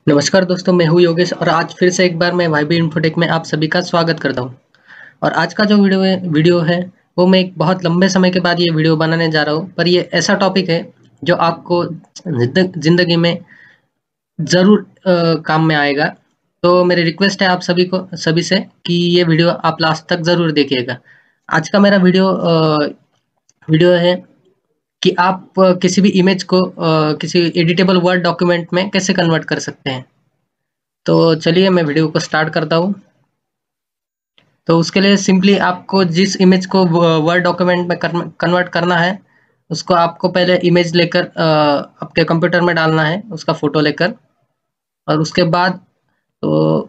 नमस्कार दोस्तों, मैं हूँ योगेश और आज फिर से एक बार मैं वाईबी इन्फोटेक में आप सभी का स्वागत करता हूँ। और आज का जो वीडियो है वो मैं एक बहुत लंबे समय के बाद ये वीडियो बनाने जा रहा हूँ। पर ये ऐसा टॉपिक है जो आपको ज़िंदगी में ज़रूर काम में आएगा। तो मेरी रिक्वेस्ट है आप सभी से कि ये वीडियो आप लास्ट तक ज़रूर देखिएगा। आज का मेरा वीडियो है कि आप किसी भी इमेज को किसी एडिटेबल वर्ड डॉक्यूमेंट में कैसे कन्वर्ट कर सकते हैं। तो चलिए मैं वीडियो को स्टार्ट करता हूँ। तो उसके लिए सिंपली आपको जिस इमेज को वर्ड डॉक्यूमेंट में कन्वर्ट करना है, उसको आपको पहले इमेज लेकर आपके कंप्यूटर में डालना है, उसका फ़ोटो लेकर। और उसके बाद तो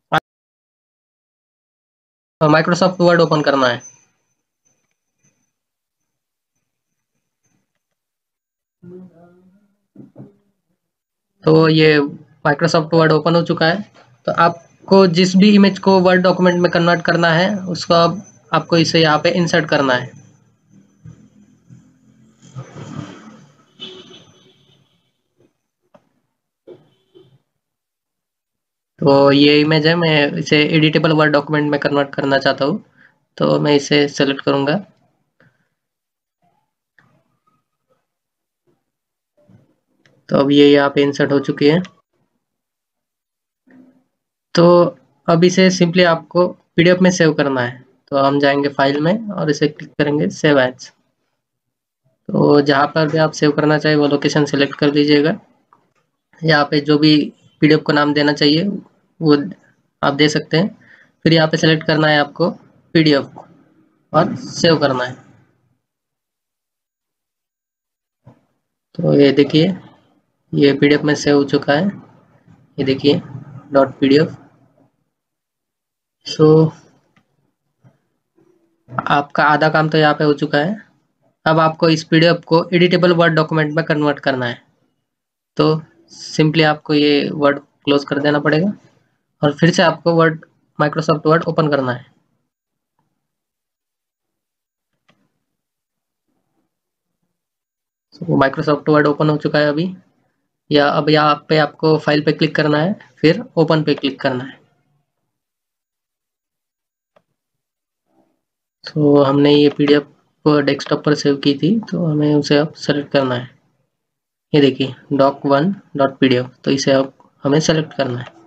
माइक्रोसॉफ्ट वर्ड ओपन करना है। तो ये माइक्रोसॉफ्ट वर्ड ओपन हो चुका है। तो आपको जिस भी इमेज को वर्ड डॉक्यूमेंट में कन्वर्ट करना है, उसको अब आपको इसे यहाँ पे इंसर्ट करना है। तो ये इमेज है, मैं इसे एडिटेबल वर्ड डॉक्यूमेंट में कन्वर्ट करना चाहता हूँ। तो मैं इसे सेलेक्ट करूँगा। तो अब ये यहाँ पे इंसर्ट हो चुकी है। तो अब इसे सिंपली आपको पीडीएफ में सेव करना है। तो हम जाएंगे फाइल में और इसे क्लिक करेंगे सेव एज। तो जहाँ पर भी आप सेव करना चाहिए वो लोकेशन सेलेक्ट कर दीजिएगा। यहाँ पे जो भी पीडीएफ को नाम देना चाहिए वो आप दे सकते हैं। फिर यहाँ पे सेलेक्ट करना है आपको पीडीएफ और सेव करना है। तो ये देखिए, ये पीडीएफ में सेव हो चुका है। ये देखिए .pdf। सो आपका आधा काम तो यहाँ पे हो चुका है। अब आपको इस पीडीएफ को एडिटेबल वर्ड डॉक्यूमेंट में कन्वर्ट करना है। तो सिंपली आपको ये वर्ड क्लोज कर देना पड़ेगा और फिर से आपको माइक्रोसॉफ्ट वर्ड ओपन करना है। तो माइक्रोसॉफ्ट वर्ड ओपन हो चुका है अभी। या अब यहाँ पे आपको फाइल पे क्लिक करना है, फिर ओपन पे क्लिक करना है। तो हमने ये पीडीएफ डेस्कटॉप पर सेव की थी, तो हमें उसे अब सेलेक्ट करना है। ये देखिए doc1.pdf, तो इसे अब हमें सेलेक्ट करना है।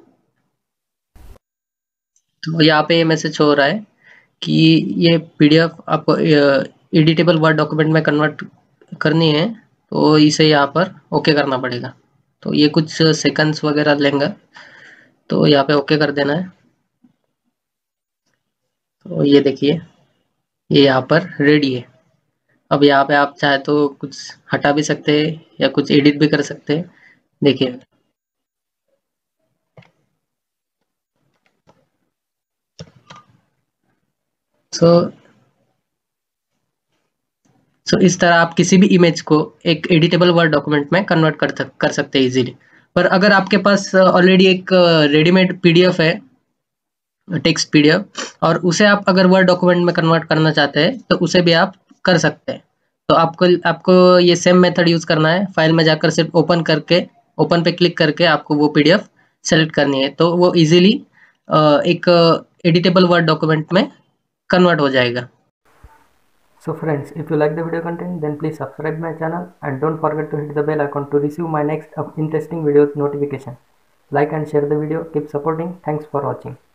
तो यहाँ पे ये मैसेज हो रहा है कि ये पीडीएफ आपको एडिटेबल वर्ड डॉक्यूमेंट में कन्वर्ट करनी है, तो इसे यहाँ पर ओके करना पड़ेगा। तो ये कुछ सेकंड्स वगैरह लेंगे, तो यहाँ पे ओके कर देना है। तो ये देखिए, ये यहाँ पर रेडी है। अब यहाँ पे आप चाहे तो कुछ हटा भी सकते हैं या कुछ एडिट भी कर सकते हैं। देखिए, सो इस तरह आप किसी भी इमेज को एक एडिटेबल वर्ड डॉक्यूमेंट में कन्वर्ट कर सकते हैं इजीली। पर अगर आपके पास ऑलरेडी एक रेडीमेड पीडीएफ है, टेक्स्ट पीडीएफ, और उसे आप अगर वर्ड डॉक्यूमेंट में कन्वर्ट करना चाहते हैं तो उसे भी आप कर सकते हैं। तो आपको आपको ये सेम मेथड यूज करना है। फाइल में जाकर सिर्फ ओपन पे क्लिक करके आपको वो पीडीएफ सेलेक्ट करनी है, तो वो इजीली एक एडिटेबल वर्ड डॉक्यूमेंट में कन्वर्ट हो जाएगा। So friends, if you like the video content, then please subscribe my channel and don't forget to hit the bell icon to receive my next interesting videos notification. Like and share the video. Keep supporting. Thanks for watching.